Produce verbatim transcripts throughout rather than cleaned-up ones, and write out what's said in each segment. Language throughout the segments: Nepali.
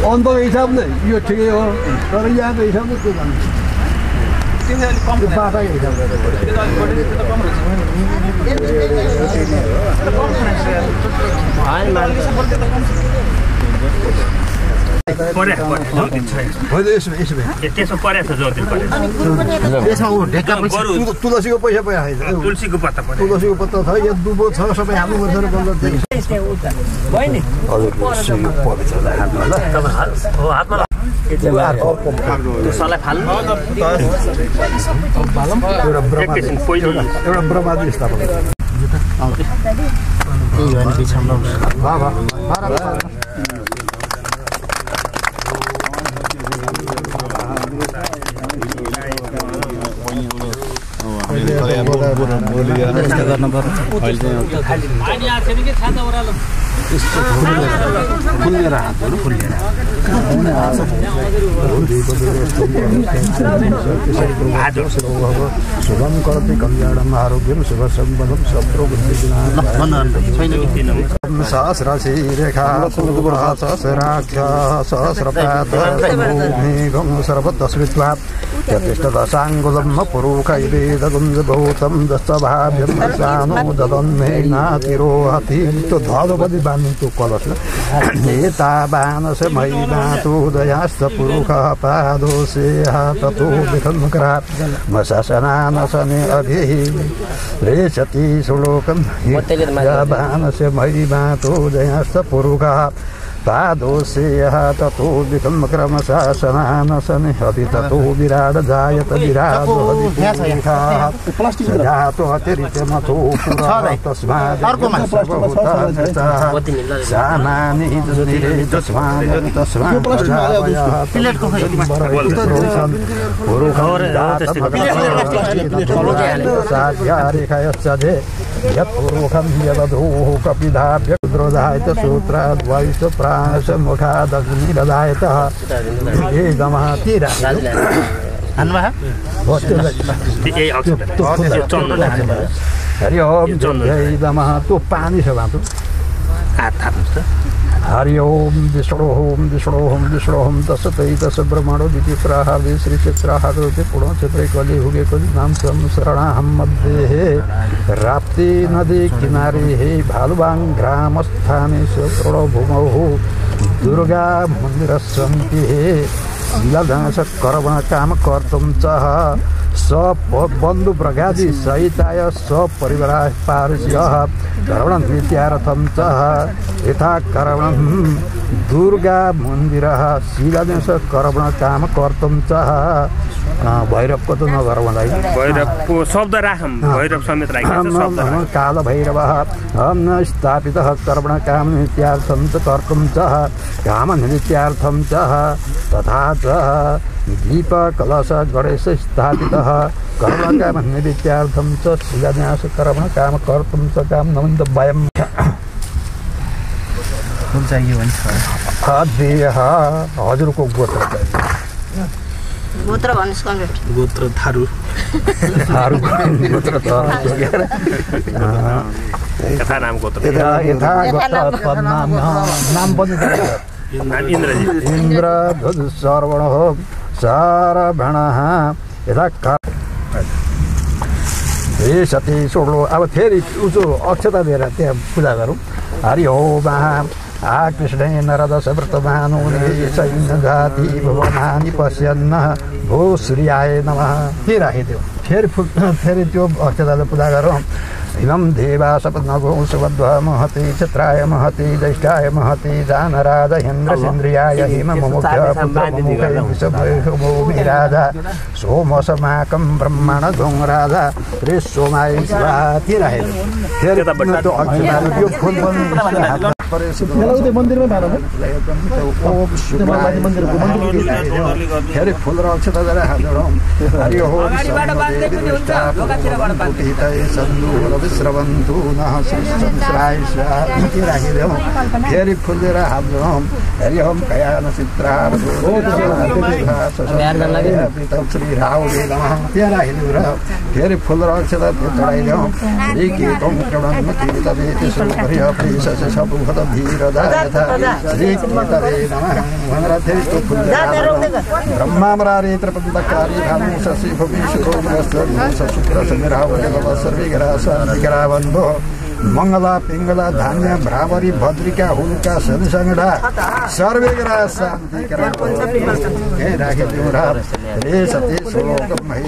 अन्तको हिसाबले यो ठिकै हो तर यहाँको हिसाबले त्यो भन्नु बाटाको हिसाबले तुलसीको पैसा पैसा तुलसीको पत्ता तुलसीको पत्ता छ यहाँ दुबो छ सबै हाल्नुपर्छ र बल्ल एउटा ब्रह्माजी स्थापना फुल्लेर हातहरू फुल्लेर शुभम करते कल्याणम आरोग्यम शुभ संबंधम शत्रुबुद्धिविनाशः सहस्रशी रेखा सहस्राक्ष सहस्रपाद मेघं सर्वतस्मित्वा यतिष्ठ दशाङ्गुलं पुरुष वेदगुञ्जभूतं दशभाव्यं दशानो ददन्मेनातिरोहति त्यो धलोपति बान्नु त्यो कलशमा नेता बानस मैनातु दयास्त पुरुषः पादोषेह ततो विखन्मुकरा मशासनानशने अभिः रेचति श्लोकं बानस मैनातु दयास्त पुरुषः पादोषेयः ततो विक्रमक्रमशासनानशने हति ततो विराड जायत विराडो जातो अतिरिक्तमतो पुरा तस्मात् सामानि तस्मात् तस्मात् पुरुषारेखायश्चे यत्पुरुषं यदधोः कपिधाभ्य द्रोधायत सूत्राद्वैत प्राणस मुखादग्निरदायतः एकदमः तीरा हरि ओम एकदमः त्यो पानी छ बाटो हरि ओम विष्णुहोम विष्णुहोम विष्णुहोम दशतै दश ब्रह्मणो द्वितीयः श्री क्षेत्रः करोति पुणो क्षेत्रे कलि हुगे कलि नाम सम शरणाहम मध्ये राप्ती नदी किनारे हे भालुबांग ग्राम स्थाने प्रणो भूमौ दुर्गा मंदिरस्सन्ति हे लीलादास करवण काम कर्तुं च स बन्धु प्रगादि सहिताय स परिवाराय पारस्यः करवणं नित्यार्थं च यथा करवणं दुर्गा मन्दिरः शीलादेश करवण काम कर्तुं च भैरवको त नगर भन्दै भैरवको शब्द राखम भैरव समेत राखेको शब्द काल भैरवः हम स्थापितः करवण काम नित्यार्थं च कर्तुं च काम नित्यार्थं च तथा च दीप कलश गणेश स्थापितः करवण काम नित्यार्थं च शिलान्यास करवण काम कर्तुं च काम नमन्द वयम् कुन चाहियो भन्छ अध्ययः हजुरको गोत्र गोत्र भन्नुस् कन्भर्ट गोत्र थारु थारु गोत्र त यथा नाम गोत्र यथा गोत्र नाम नाम पनि नाम इन्द्रजी इन्द्र ध्वज सर्वण हो सारभणः यथा हे सती सोडो अब फेरि उसो अक्षता दिएर त्यहाँ पूजा गरौँ हरि ओम आ कृष्णे नरदश व्रतमानुने सैन्य जाति भुवनानि पश्यन्न भो श्रीयाय नमः के राखिदियो फेरि फेरि त्यो अक्षताले पूजा गरौँ इमं देवा सपत्नगो सुवध्वा महति क्षत्राय महति ज्येष्ठाय महति जानराज इन्द्रसिन्द्रियाय हिम मुख्य पुत्रमुखे विषभूमि राजा सोमसमाकं ब्रह्मण धुङ राजा त्रिसोमाय स्वाति राखेको फेरि त्यो अक्षताले त्यो फुल पनि मन्दिरमै फेरि फुल र अक्षता जरा हाल्छौँ हरि ओम विश्रवन्तु नः संस्राय स्वाति राखिदेऊ फेरि फुलेर हाल्छौँ हरि ओम कयान चित्रार श्री राहुले नमः त्यहाँ राखिदेऊ र फेरि फुल र अक्षता त्यो चढाइदेऊ हरि के कम क्रमण तीर्थवे त्यसो गरी अपि सस सबु ब्रह्मामरारेत्रपदकारी भानु शशि भूमि शुक्र सर्वेगराबन्धो मंगला पिंगला धान्य भ्रावरी भद्रिका हुलका सदसंगडा सर्वेगरा शान्ति रे सती श्लोकमहि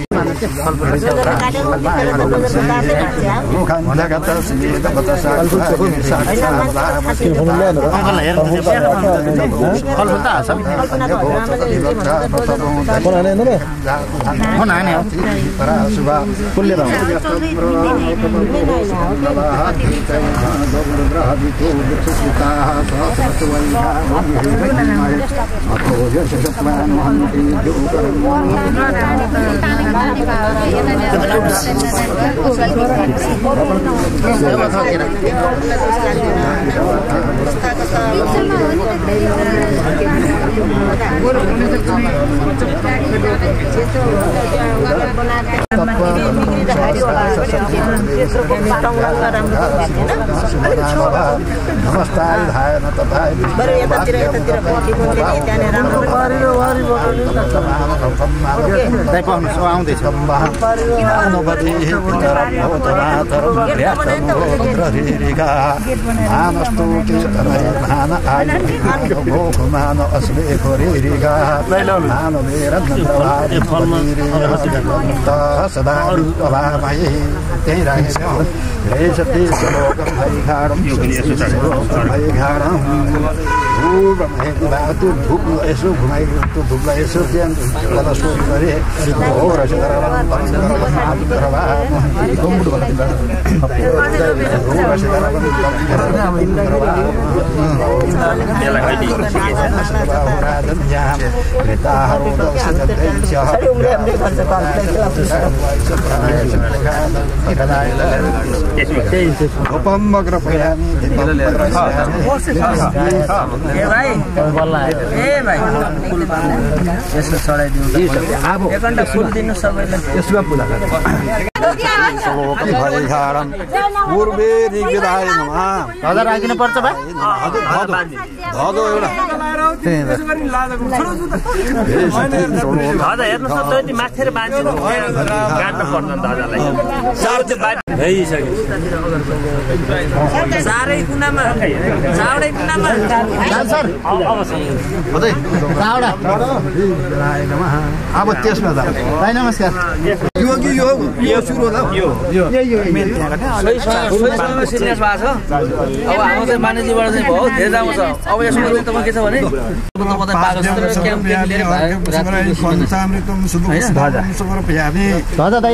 अब त्यसमा त भाइ नमस्कार यो कि यो यो सुरु होला यो यो मेन त्यहाँ सही सही सिरियस भएको छ अब हाम्रो चाहिँ मानेजीबाट चाहिँ भयो धेरै राम्रो छ अब यसमा चाहिँ तपाईँ के छ भने तपाईँ पागल जस्तो क्याम्पेन लिएर भाइ पञ्चामृतम सुदुखम समर्पयामि दादा दाइ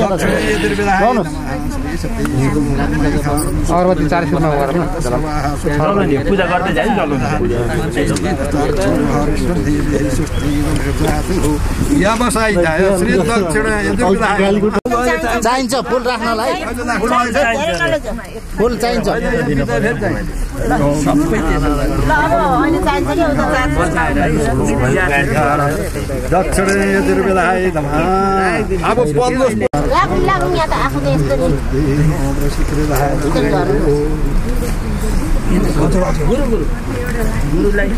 अगरबत्ती चार सुनमा गरौँ न पूजा गर्दै जाइन चाहिन्छ फुल राख्नलाई फुल चाहिन्छ दक्षिणे यजुर्वेदाय नमः अब पल्लो लागु लागु यहाँ त आफू त यस्तो गुरु गुरु गुरुलाई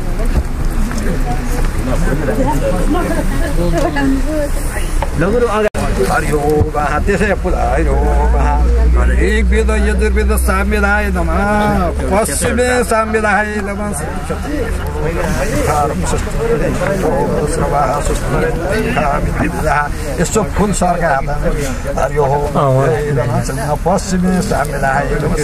लगुरु हरिओ महा त्यसै हरिओ महा एक वेद यजुर्वेद साम्यदाय नमः पश्चिमे साम्यदाय नमः यसो फुल सर्का हरिओ पश्चिमे साम्यदाय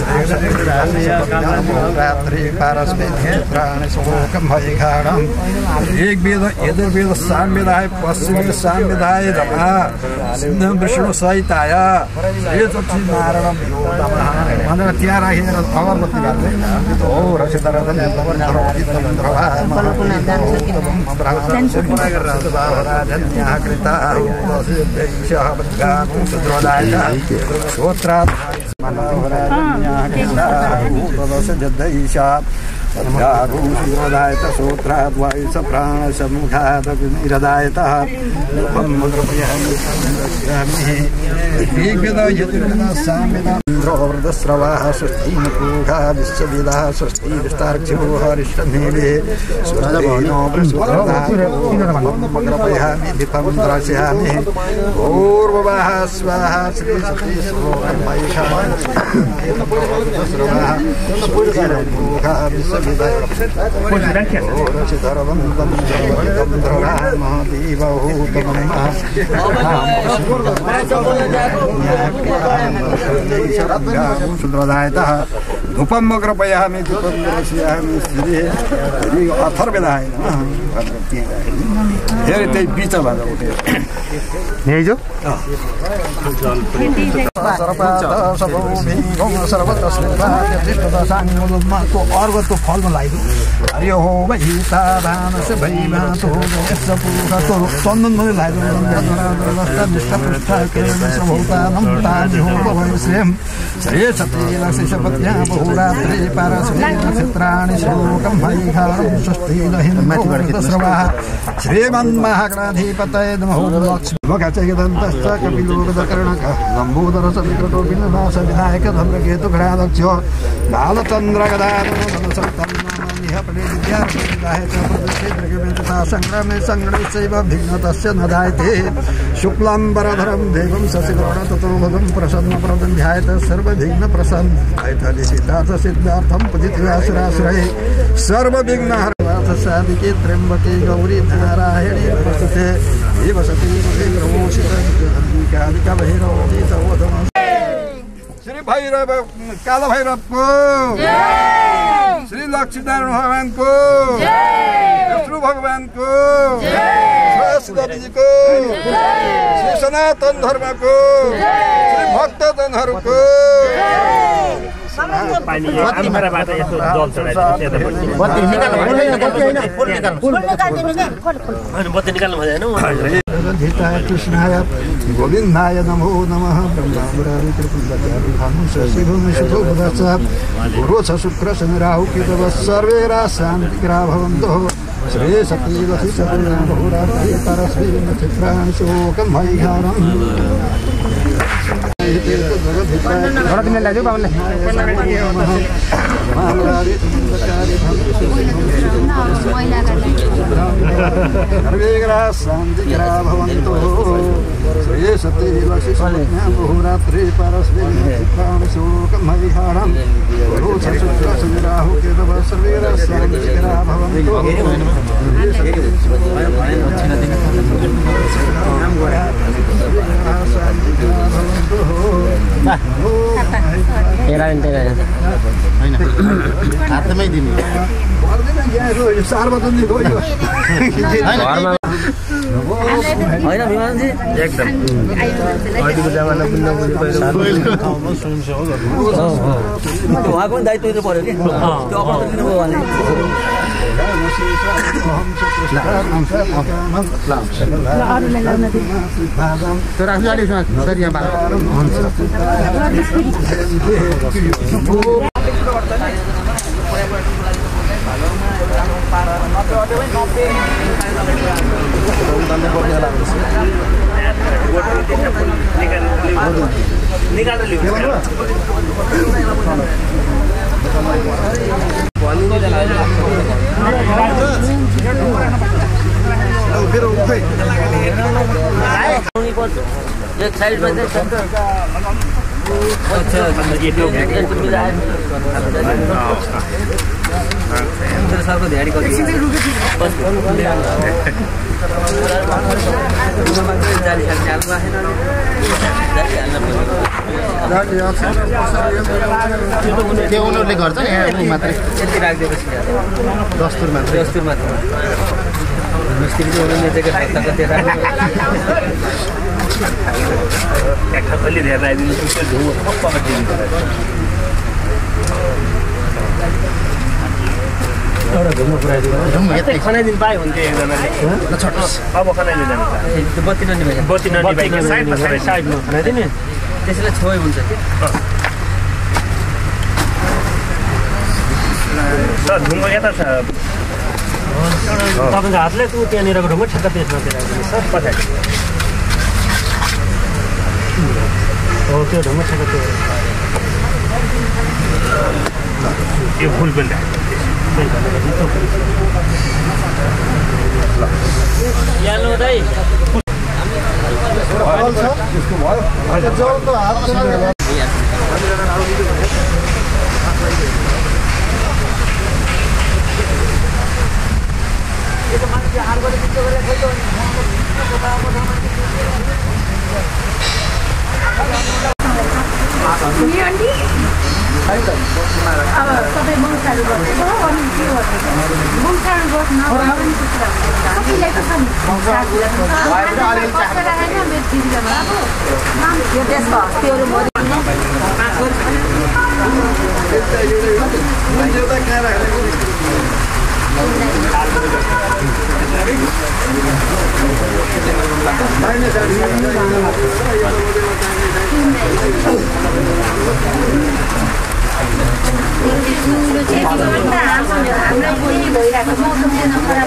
रात्रि पारस्मै प्राणी शोकम भयघाणम एक वेद यजुर्वेद साम्यदाय पश्चिमे साम्यदाय नमः सिद्धं विष्णु सहिताय ये चोटी नारायण भनेर त्यहाँ राखेर अगरबत्ती बाल्दै ओ रसितरदन नमन नरोति तमन्द्रवा यहाँ कृता श्रोत्रा यागुंसुदायत सूत्राद् वायुस प्राणसमुखादग्निरदायतः इन्द्रोवृतस्रवाः स्वस्तिमुखा विश्वविदाः स्वस्ति विस्तार्क्ष्यो हरिष्ठमेवे स्वस्तिनो बृहस्पतिर्यामि दीपं द्रक्ष्यामि पूर्ववाः स्वाहा श्री सती श्लोकं सुन्दरदायतः धूपं ग्रपयामि धूपं दर्शयामि श्री अथर्वदाय धेरै त्यही बिच भएर उठ्यो जो अर्को त्यो फलमा लाग्यो हरियो हो भैता भानस भैमा तो चन्दन पनि लाग्यो श्रे सतीलशिषपत्या बहुरात्रि पारस्वे नक्षत्राणि श्लोकं वैखारं षष्ठीलहिन्द्रस्रवाः श्रीमन्महागणाधिपतये नमः लक्ष्मीमुखचैकदन्तश्च कपिलोकदकर्णकः लम्बोदरसविकटो विनाशविनायक धम्रकेतुगणाध्यक्षो संग्रामे संग्रहैव भिन्नतस्य न जायते शुक्लाम्बरधरं देवं शशिकर्ण ततो भगं प्रसन्नप्रदं ध्यायत सर्वविघ्न प्रसन्न सिद्धार्थं पुजित्यासुरासुरे सर्वविघ्नहरवाथ साधिके त्र्यंबके गौरी नारायणी नमस्ते देव सती श्री भैरव काल भैरव को श्री लक्ष्मीनारायण भगवान को विष्णु भगवान को सरस्वती जी को श्री सनातन धर्म को श्री भक्त जनहरू को कृष्णाय गोविंदाय नमो नमः गुरु शुक्र शनि राहु केतव सर्वे शांतिग्रह भवन्तु श्री सती बहुरात्रि परस्वी नक्षत्राणि शोकं वैखारम् शांतिग्रह भवन्तु श्री सती बहुरात्रि परस्वी नक्षत्राणि शोकं वैखारम् गुरु शुक्र शनि राहु केतव सर्वे शांतिग्रह भवन्तु हातमै दिने सार्वजनिक हो यो होइन विमानजी एकदम अहिलेको जमाना पनि उहाँको पनि दायित्व दिनु पर्यो कि त्यो अपराध दिनुभयो भने तर आफ्नो अलिक सर यहाँ एक साइड में सर को ध्यान त्यो उनीहरूले गर्छ नि मात्रै यति राखिदिएपछि दस्तुर मात्र दस्तुर मात्र मिस्त्री अलि धेरै राखिदिनु यतै खनाइदिनु पायो भने चाहिँ एकजनाले अब खनाइदिनु बत्ती ननिभाइ बत्ती ननिभाइकन साइडमा साइडमा खनाइदिने त्यसैलाई छोइ हुन्छ कि ढुङ्गा यता छ तपाईँको हातले तँ त्यहाँनिरको ढुङ्गा ठ्याक्क त्यसमा दिइराख्नु सर पछाडि हो त्यो ढुङ्गा ठ्याक्क त्यो यो फुल पनि यालो दाइ अब सबै मौसाहरू गर्छ अनि के गर्छ मौसाहरू गर्छ सबैलाई त छ नि यो देशको हस्तीहरू हामीलाई बोली भइरहेको मौसम खराब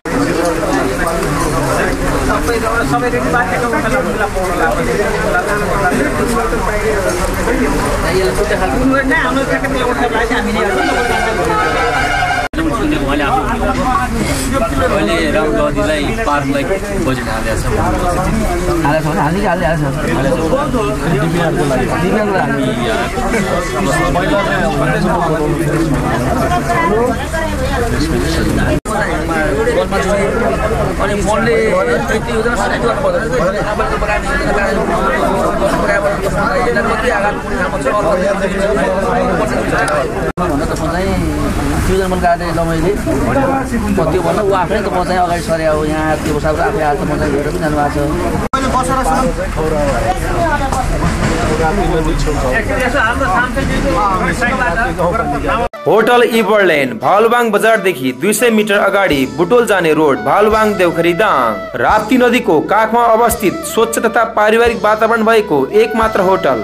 अहिले राहुल गान्धीलाई पार्कलाई बजेट हालेको छ हालेको छ हालिक हालिहाल्छ अनि फोनले फ्युजन काटेर मैले त्यो भन्दा ऊ आफै त म चाहिँ अगाडि सरे अब यहाँ त्यो साहब आफै आएर म चाहिँ हेरेर पनि जानुभएको छ। होटल इभरल्यान्ड भालुबाङ बजारदेखि दुई सय मिटर अगाडि बुटोल जाने रोड भालुबाङ देवखरी दाङ राप्ती नदीको काखमा अवस्थित स्वच्छ तथा पारिवारिक वातावरण भएको एक मात्र होटल।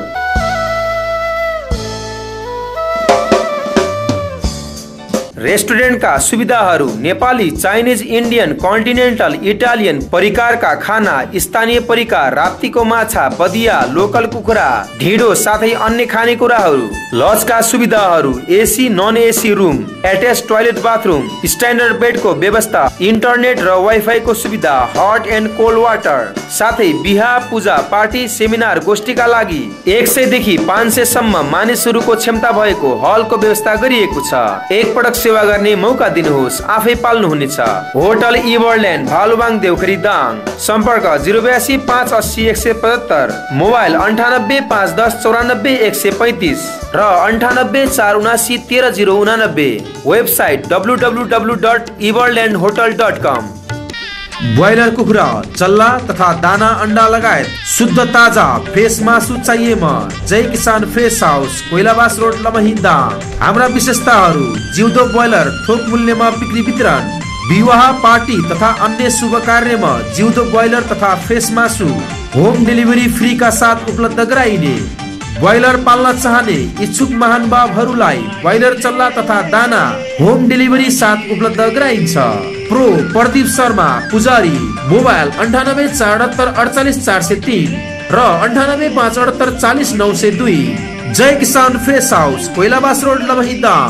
रेस्टुरेन्टका सुविधाहरू Nepali, Chinese, Indian, continental, Italian परिकारका खाना, स्थानीय परिकार, राप्तीको माछा, बदिया, लोकल कुखुरा, ढिँडो साथै अन्य खानेकुराहरू। लजका सुविधाहरू AC, non AC room, attach toilet bathroom, standard बेडको व्यवस्था, इन्टरनेट र वाइफाई को सुविधा, हट एन्ड कोल्ड वाटर साथै बिहा, पूजा, पार्टी, सेमिनार, गोष्ठीका लागि एक सय देखि पाँच सय सम्म मानिसहरूको क्षमता भएको हलको व्यवस्था गरिएको छ। एक पटक सेवा गर्ने मौका दिनुहोस्, आफै पाल्नु हुनेछ। होटल इभरल्यान्ड भालुबाङ देवखरी दाङ सम्पर्क जिरो बयासी पाँच अस्सी एक सय पचहत्तर, मोबाइल अन्ठानब्बे पाँच दस चौरानब्बे एक सय पैंतिस र अन्ठानब्बे चार उनासी तेह्र जिरो उनानब्बे। Website W W W dot Everland hotel dot com. ब्रोइलर कुखुरा, चल्ला तथा दाना अंडा लगायत शुद्ध ताजा फ्रेश मासु चाहिएमा Jai Kisan fresh house, Koilabas road, Lamahi Dang. हाम्रा विशेषताहरू जिउँदो ब्रोइलर थोक मूल्यमा बिक्री वितरण, विवाह, पार्टी तथा अन्य शुभ कार्यमा जिउँदो ब्रोइलर तथा फ्रेश मासु होम डेलिभरी फ्री का साथ उपलब्ध गराइने। ब्रोइलर पाल्न चाहने इच्छुक महानुभावहरूलाई ब्रोइलर चल्ला तथा दाना होम डेलिभरी साथ उपलब्ध गराइन्छ। प्रो प्रदीप शर्मा पुजारी, मोबाइल अन्ठानब्बे चार अठहत्तर अडचालिस चार सय तीन र अन्ठानब्बे पाँच अठहत्तर चालिस नौ सय दुई। Jai Kisan fresh house, Koilabas road, Lamahi Dang.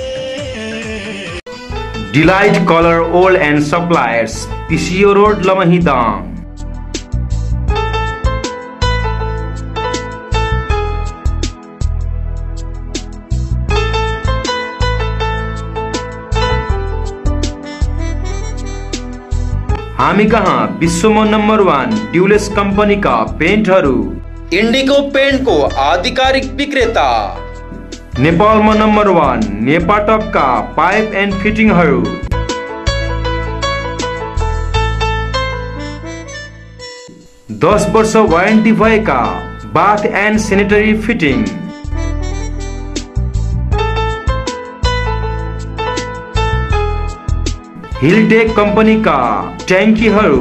Delight colour ओल and suppliers, PCO road, Lamahi Dang. हामी कहाँ विश्वमा नम्बर वान ड्युलेस कंपनी का पेन्टहरू, इन्डिगो पेन्ट को आधिकारिक विक्रेता, नेपालमा नम्बर वान नेपाटप का पाइप एन्ड फिटिङहरू, दस वर्ष वारेन्टी भएका bath and sanitary fitting, Hiltech company का ट्याङ्कीहरू,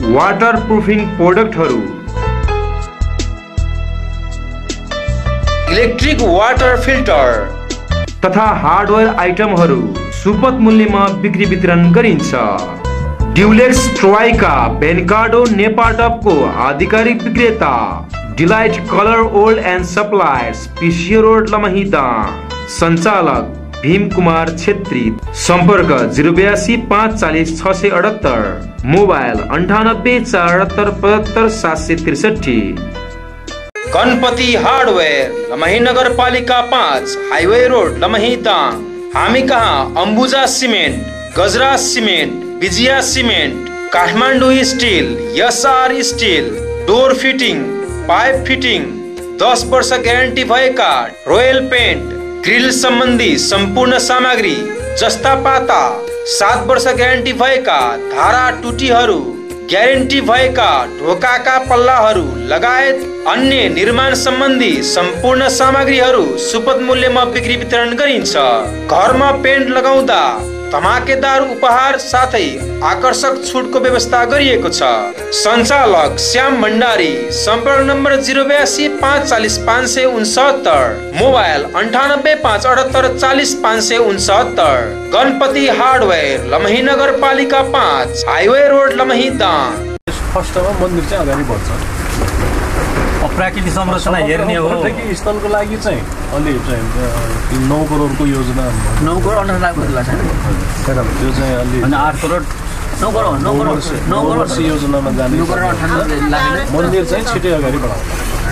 वाटर प्रुफिङ प्रोडक्टहरू, इलेक्ट्रिक वाटर फिल्टर तथा हार्डवेयर आइटमहरू सुपथ मूल्यमा बिक्री वितरण गरिन्छ। ड्युलेक्स ट्रोइका बेनकार्डो नेपाटपको आधिकारिक विक्रेता delight colour old and suppliers PCO road लमहीदाङ। सञ्चालक भीम कुमार छेत्री। सम्पर्क जिरो बयासी पाँच चालिस छ सय अठहत्तर। मोबाइल अन्ठानब्बे चार अठहत्तर पचहत्तर सात सय त्रिसठी। गणपति हार्डवेयर लमही नगरपालिका पाँच हाईवे रोड लमहीदाङ। हामी कहाँ Ambuja cement, Gajraj cement, Vijaya cement, Kathmandu steel, SR steel, door fitting, pipe fitting, दस वर्ष ग्यारेन्टी भएका रोयल पेन्ट, ग्रिल सम्बन्धी सम्पूर्ण सामग्री जस्ता पाता, सात वर्ष ग्यारेन्टी भएका धारा टुटीहरू, ग्यारेन्टी भएका ढोकाका पल्लाहरू लगायत अन्य निर्माण सम्बन्धी सम्पूर्ण सामग्रीहरू सुपथ मूल्यमा बिक्री वितरण गरिन्छ। घरमा पेन्ट लगाउँदा धमाकेदार उपहार साथै आकर्षक छुटको व्यवस्था गरिएको छ। सञ्चालक श्याम भण्डारी। सम्पर्क नम्बर जिरो बयासी पाँच चालिस पाँच सय उनसत्तर। मोबाइल अन्ठानब्बे पाँच अठहत्तर चालिस पाँच सय उनसत्तर। गणपति हार्डवेयर लमही नगरपालिका पाँच हाईवे रोड लमहीदाङ। फर्स्टमा मन्दिर चाहिँ अगाडि बढ्छ। प्राकृतिक संरचना हेर्ने हो स्थलको लागि चाहिँ अलि चाहिँ नौ करोडको योजना नौ करोड अन्ठाउन्न लाख कति लाग्छ त्यो चाहिँ अलि अनि आठ करोड नौ करोड नौ करोड नौ करोड योजनामा जाने मन्दिर चाहिँ छिटै अगाडि बढाउँछ।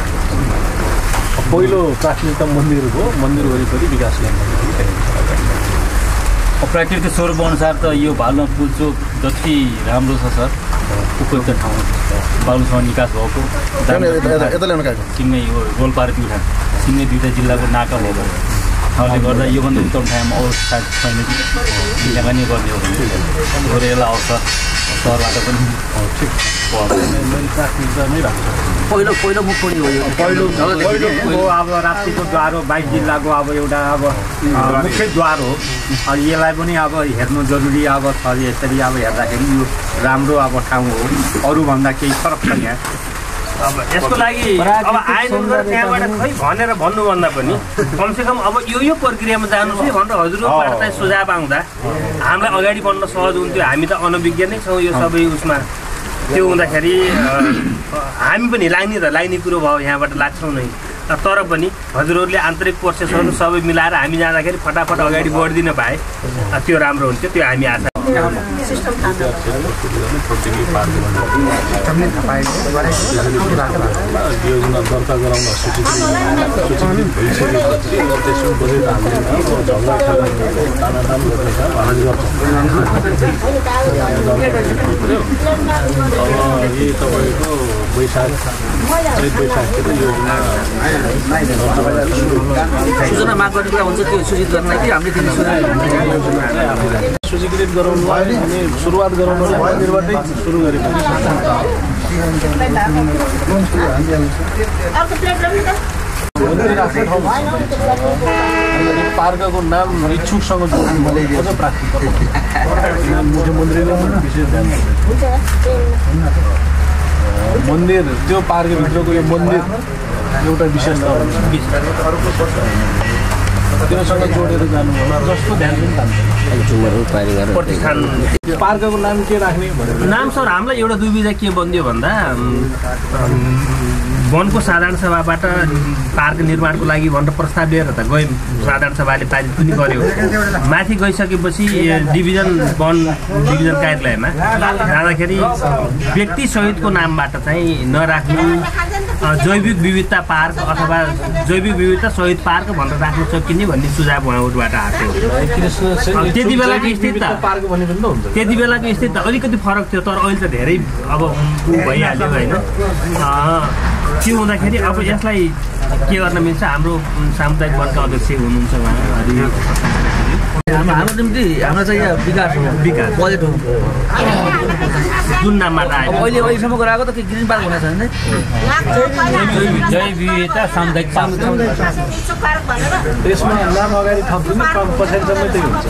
पहिलो प्राथमिकता मन्दिरको मन्दिर वरिपरि विकास गर्ने। प्राकृतिक स्वरूप अनुसार त यो भालुवा पुल चोक जति राम्रो छ सर उपयुक्त ठाउँ बालुसँग निकास भएको सिङ्गै यो रोल्पा र प्युठान सिङ्गै दुईवटा जिल्लाको नाका भएको ठाउँले गर्दा योभन्दा उत्तम ठाउँमा अरू सायद छैन कि यहाँ पनि गर्ने हो भने यसलाई आउँछ सहरबाट पनि ठिक प्राथमिकता नै राख्छ। पहिलो पहिलो मुखपडी हो यो पहिलो पहिलो अब राप्तीको द्वार हो बाइस जिल्लाको अब एउटा अब मुख्य द्वार हो। अनि यसलाई पनि अब हेर्नु जरुरी अब छ। यसरी अब हेर्दाखेरि यो राम्रो अब ठाउँ हो, अरूभन्दा केही फरक छ यहाँ। अब यसको लागि अब आयोजन गरेर त्यहाँबाट खै भनेर भन्नुभन्दा पनि कमसेकम अब यो यो प्रक्रियामा जानुहोस् है भनेर हजुरबाट चाहिँ सुझाव आउँदा हामीलाई अगाडि बढ्न सहज हुन्थ्यो। हामी त अनभिज्ञ नै छौँ यो सबै उसमा। त्यो हुँदाखेरि हामी पनि लाग्ने त लाग्ने कुरो भयो, यहाँबाट लाग्छौँ नै। तर पनि हजुरहरूले आन्तरिक प्रोसेसहरू सबै मिलाएर हामी जाँदाखेरि फटाफट अगाडि बढिदिन पाए त्यो राम्रो हुन्थ्यो। त्यो हामी आशा योजना दर्ता गराउन सूचित सूचित भइसकेपछि त्यसमा बजेट हाल्दैन झगडा खेल्ने तानातान गर्ने काम गर्छ। अब यही तपाईँको वैशाख चैत वैशाखतिर योजना सूचना माग गर्ने कुरा हुन्छ त्यो सूचित गर्नलाई कि हामीले सूचीकृत गराउनुलाई अनि सुरुवात गराउनुलाई मन्दिरबाटै सुरु गरेको पार्कको नाम इच्छुकसँग जोड्नु प्राथमिकता मुख्यमन्त्रीले विशेष ध्यान मन्दिर त्यो पार्कभित्रको यो मन्दिर एउटा विशेषता हुन्छ त्योसँग जोडेर जानु जस्तो ध्यान पनि प्रतिष्ठान पार्कको नाम के राख्ने नाम सर हामीलाई एउटा दुविधा के बन्दियो भन्दा वनको साधारण सभाबाट पार्क निर्माणको लागि भनेर प्रस्ताव लिएर त गयौँ। साधारण सभाले पारित पनि गर्यो। माथि गइसकेपछि डिभिजन वन डिभिजन कार्यालयमा जाँदाखेरि व्यक्ति सहितको नामबाट चाहिँ नराख्नु, जैविक विविधता पार्क अथवा जैविक विविधता सहित पार्क भनेर राख्न सकिने भन्ने सुझाव उहाँबाट आएको थियो। त्यति बेलाको स्थिति त्यति बेलाको स्थिति अलिकति फरक थियो, तर अहिले त धेरै अब भइहाल्यो होइन। त्यो हुँदाखेरि अब यसलाई के गर्न मिल्छ, हाम्रो सामुदायिक वनका अध्यक्ष हुनुहुन्छ उहाँ। हाम्रो निम्ति हाम्रो चाहिँ यहाँ विकास हो, विकास बजेट हो जुन नामबाट आयो। अहिले अहिलेसम्म गराएको त के ग्रिन पार्क हुनेछ भने जय विविधता सामुदायिक यसमा नाम अगाडि थप्दिनु पछाडिसम्म त्यही हुन्छ।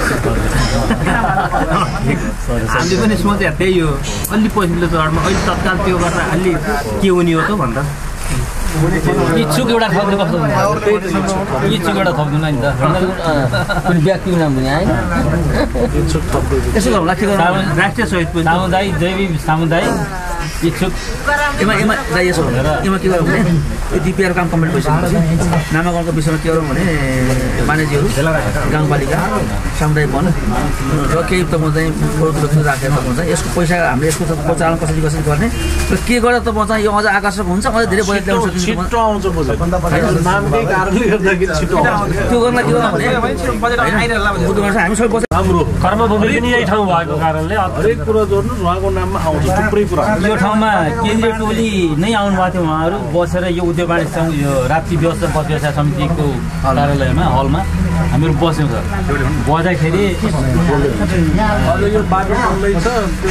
हामीले पनि सोचे त्यही हो। अलि पछिल्लो चरणमा अहिले तत्काल त्यो गर्दा अलि के हुने हो त भन्दा इच्छुक एउटा थप्नु कस्तो हुन्छ इच्छुक एउटा थप्नु नि त कुनै व्यक्तिको नाम दिने होइन यसो गर्नुलाई के गर्नु राष्ट्रिय शहीद सामुदायिक जैविक सामुदायिक इच्छुक एमा एमा दाइ यसो भनेर एमा के गरौँ भने यो डिपिआर काम कम्प्लिट भइसकेपछि नामाकरणको विषयमा के गरौँ भने मानिसहरू गाउँपालिका सामुदायिक वन र केही त म चाहिँ प्रोत्साहन राखेर त म चाहिँ यसको पैसा हामीले यसको परिचालन कसरी कसरी गर्ने र के गर्दा त म चाहिँ यो अझ आकर्षक हुन्छ अझ धेरै बजेट ल्याउन सकिन्छ छिटो आउँछ नामकै कारणले गर्दाखेरि छिटो आउँछ त्यो गर्न के गर्नु भने हामी सबै बसेर राम्रो कर्मभूमि पनि यही ठाउँ भएको कारणले हरेक कुरा गर्नु उहाँको नाममा आउँछ थुप्रै कुरा यो ठाउँमा केन्द्रीय टोली नै आउनु भएको थियो उहाँहरू बसेर यो उद्योग वाणिज्य सङ्घ यो राप्ती व्यवस्था पथ व्यवसाय समितिको कार्यालयमा हलमा हामीहरू बस्यौँ सर बजाखेरि अब यो बाटो बन्दैछ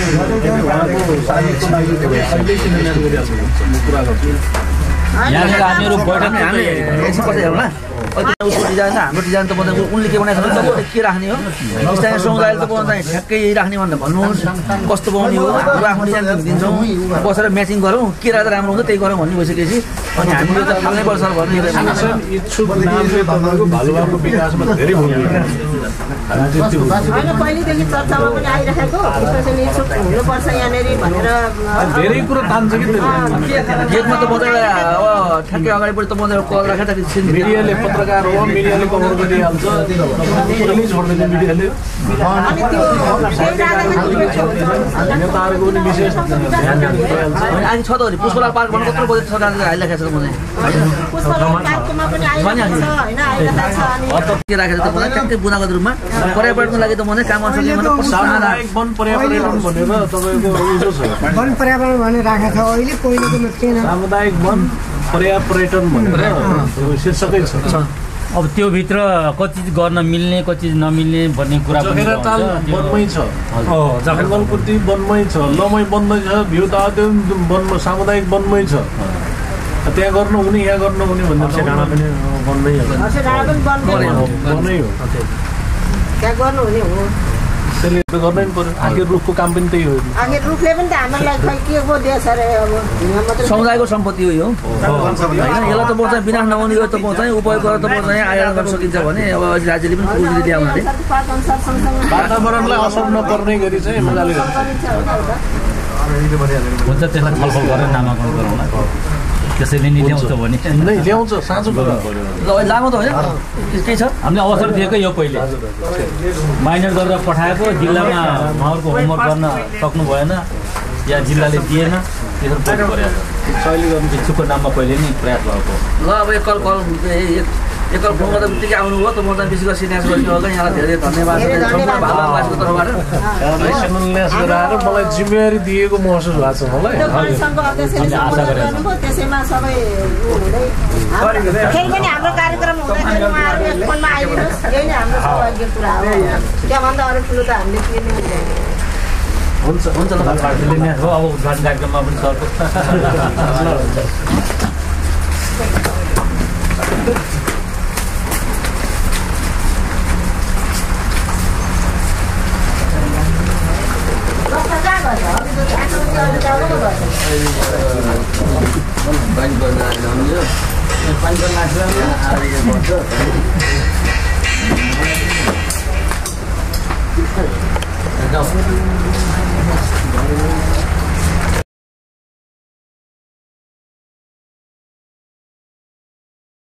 यहाँनिर हामीहरू बैठक हामी एकछिन पछि हेरौँ न उसको डिजाइन हाम्रो डिजाइन त बताएको उनले के बनाएको छ भने के राख्ने हो स्थानीय समुदायले त बनाउँदा ठ्याक्कै राख्ने भनेर भन्नुहोस् कस्तो बनाउने हो आफ्नो डिजाइन दिन्छौँ बसेर म्याचिङ गरौँ के राख्दा राम्रो हुन्छ त्यही गरौँ भन्ने भइसकेपछि अनि हामीले त थाल्नै पर्छ भन्ने इच्छुक नामले तपाईँको भालुवाको विकासमा धेरै भूमिका होइन पहिलेदेखि चर्चामा पनि आइरहेको स्पेसली इच्छुक हुनुपर्छ यहाँनिर भनेर धेरै कुरो तान्छ कि गेटमा त बजाएर अब ठ्याक्कै अगाडिपट्टि त बजाएर कल राखेर मिडियाले पत्रकार हो मिडियाले कभर गरिहाल्छ कुनै छोड्दैन मिडियाले अनि त्यो नेताहरूको पनि विशेष ध्यान दिइहाल्छ अनि छ त नि पुष्पलाल पार्क भन्नु कत्रो बजेट सरकारले हालिराखेको छ मलाई पार्कमा पनि आइरहेको छ होइन आइरहेको छ अनि के राखेर त मलाई ट्याक्कै बुनागत रूपमा पर्यावरणको लागि त मलाई काम गर्न सक्ने सामुदायिक वन पर्यावरण भनेर तपाईँको उयो छ वन पर्यावरण भनेर राखेको छ अहिले पहिलेको थिएन सामुदायिक वन पर्यावरण भनेर शीर्षकै छ अब त्यो भित्र कति चिज गर्न मिल्ने कति चिज नमिल्ने भन्ने कुरा पनि जखेराताल वनमै छ जङ्गलपुर्ती वनमै छ लमै वनमै छ भ्यू ताते वनमा सामुदायिक वनमै छ त्यहाँ गर्नु हुने यहाँ गर्नु हुने भन्ने डाँडा पनि वनमै हो वनै हो त्यहाँ गर्नु हुने हो त्यसले गर्नै पर्यो आखिर रुखको काम पनि त्यही हो आखिर रुखले पनि त हामीलाई खै के को देश अरे अब समुदायको सम्पत्ति हो यो होइन यसलाई त म चाहिँ विनाश नहुने यो त म चाहिँ उपयोग गरेर त म चाहिँ आयोजन गर्न सकिन्छ भने अब राज्यले पनि पुँजी दिए हुनाले वातावरणलाई असर नपर्ने गरी चाहिँ मजाले हुन्छ त्यसलाई छलफल गरेर नामाकरण गरौँला त्यसैले नि ल्याउँछ भने नै ल्याउँछ साँचो कुरा लामो त होइन केही छ हामीले अवसर दिएको यो पहिले माइनर गरेर पठाएको जिल्लामा उहाँहरूको होमवर्क गर्न सक्नु भएन या जिल्लाले दिएन त्यसरी गरेर शैली गर्नु इच्छुकको नाममा पहिले नि प्रयास भएको ल अब एकल कल एकल फोन गर्दा बित्तिकै आउनुभयो त म चाहिँ विशेष गरी सिन्यास गरिदिनु होला यहाँलाई धेरै धन्यवाद भालाको तर्फबाट शिलान्यास गराएर मलाई जिम्मेवारी दिएको महसुस भएको छ मलाई त्यसैमा सबै फेरि पनि हाम्रो कार्यक्रम हुँदाखेरि उहाँहरू एक फोनमा आइदिनुहोस् यही नै हाम्रो सौभाग्य कुरा हो त्यहाँभन्दा अरू ठुलो त हामीले के नै हुन्छ हुन्छ ल हो अब उद्घाटन कार्यक्रममा पनि सरको पानी पर्दा पानी पर्दा